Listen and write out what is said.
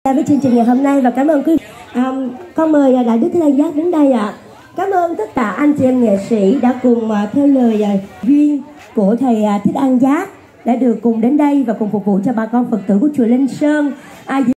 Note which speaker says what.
Speaker 1: với chương trình ngày hôm nay và cảm ơn quý con mời Đại Đức Thích An Giác đến đây ạ. Cảm ơn tất cả anh chị em nghệ sĩ đã cùng theo lời duyên của thầy Thích An Giác đã được cùng đến đây và cùng phục vụ cho bà con Phật tử của chùa Linh Sơn.